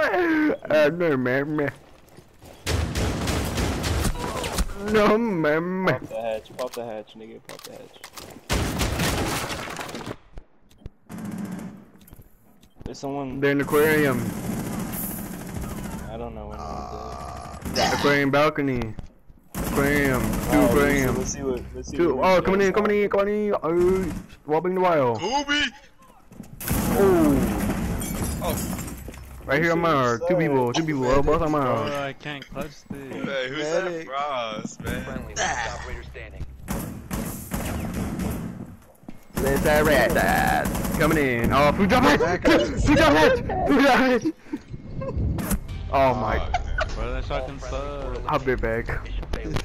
No, man. No, man. Pop the hatch, nigga, pop the hatch. There's someone. They're in the aquarium. I don't know when Aquarium balcony. Aquarium. Two aquarium. Let's see what. Oh, coming in. Oh, wobbling the wire. Booby! Oh. Oh. Right here on my two people. Oh, both on my. Oh, I can't clutch this. Hey, who's that Ross, man? Friendly last operator standing. Let's red that. Coming in. Oh, food drop it! Food drop it! Oh my. Bro, that shotgun sucks. I'll be back. Mission failed.